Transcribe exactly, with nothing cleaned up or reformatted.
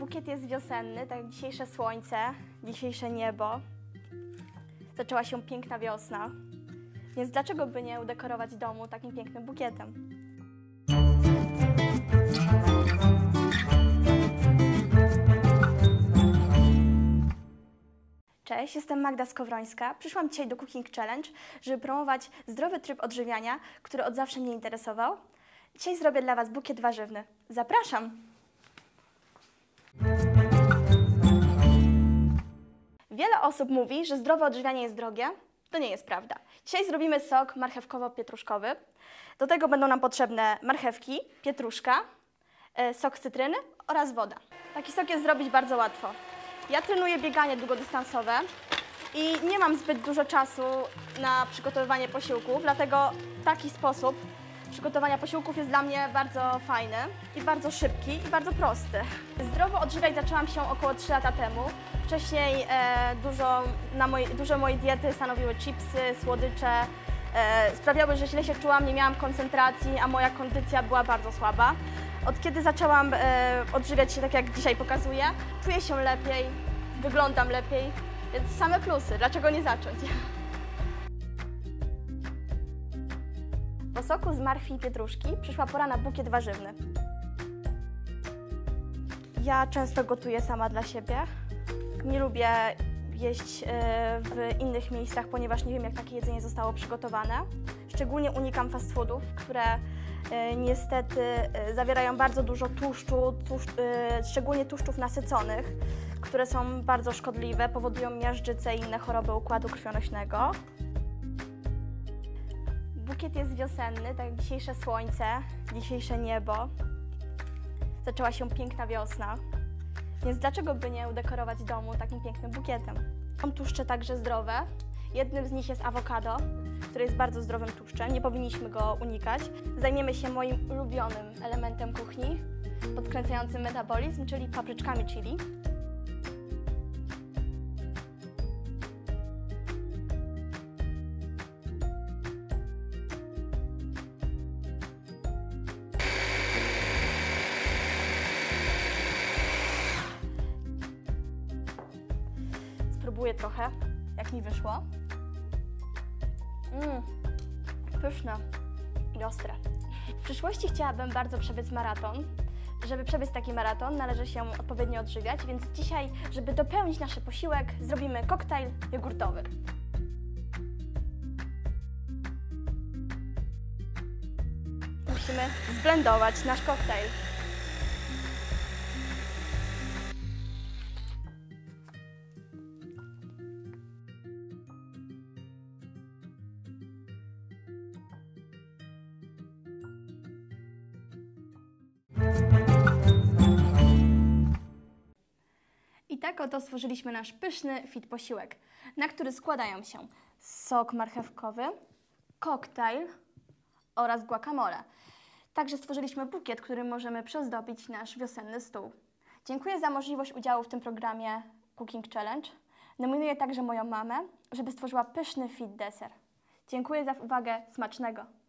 Bukiet jest wiosenny, tak jak dzisiejsze słońce, dzisiejsze niebo. Zaczęła się piękna wiosna, więc dlaczego by nie udekorować domu takim pięknym bukietem? Cześć, jestem Magda Skowrońska. Przyszłam dzisiaj do Cooking Challenge, żeby promować zdrowy tryb odżywiania, który od zawsze mnie interesował. Dzisiaj zrobię dla Was bukiet warzywny. Zapraszam! Wiele osób mówi, że zdrowe odżywianie jest drogie. To nie jest prawda. Dzisiaj zrobimy sok marchewkowo-pietruszkowy. Do tego będą nam potrzebne marchewki, pietruszka, sok z cytryny oraz woda. Taki sok jest zrobić bardzo łatwo. Ja trenuję bieganie długodystansowe i nie mam zbyt dużo czasu na przygotowywanie posiłków, dlatego taki sposób przygotowania posiłków jest dla mnie bardzo fajny i bardzo szybki i bardzo prosty. Zdrowo odżywiać zaczęłam się około trzy lata temu. Wcześniej e, dużo, na moj, dużo mojej diety stanowiły chipsy, słodycze. E, sprawiały, że źle się czułam, nie miałam koncentracji, a moja kondycja była bardzo słaba. Od kiedy zaczęłam e, odżywiać się tak, jak dzisiaj pokazuję, czuję się lepiej, wyglądam lepiej, więc same plusy. Dlaczego nie zacząć? Po soku z marchwi i pietruszki przyszła pora na bukiet warzywny. Ja często gotuję sama dla siebie. Nie lubię jeść w innych miejscach, ponieważ nie wiem, jak takie jedzenie zostało przygotowane. Szczególnie unikam fast foodów, które niestety zawierają bardzo dużo tłuszczu, tłuszcz, szczególnie tłuszczów nasyconych, które są bardzo szkodliwe, powodują miażdżycę i inne choroby układu krwionośnego. Bukiet jest wiosenny, tak jak dzisiejsze słońce, dzisiejsze niebo. Zaczęła się piękna wiosna, więc dlaczego by nie udekorować domu takim pięknym bukietem? Są tłuszcze także zdrowe. Jednym z nich jest awokado, który jest bardzo zdrowym tłuszczem, nie powinniśmy go unikać. Zajmiemy się moim ulubionym elementem kuchni, podkręcającym metabolizm, czyli papryczkami chili. Spróbuję trochę, jak mi wyszło. Mmm, pyszne i ostre. W przyszłości chciałabym bardzo przebiec maraton. Żeby przebiec taki maraton, należy się odpowiednio odżywiać, więc dzisiaj, żeby dopełnić nasz posiłek, zrobimy koktajl jogurtowy. Musimy zblendować nasz koktajl. I tak oto stworzyliśmy nasz pyszny fit posiłek, na który składają się sok marchewkowy, koktajl oraz guacamole. Także stworzyliśmy bukiet, którym możemy przyozdobić nasz wiosenny stół. Dziękuję za możliwość udziału w tym programie Cooking Challenge. Nominuję także moją mamę, żeby stworzyła pyszny fit deser. Dziękuję za uwagę, smacznego!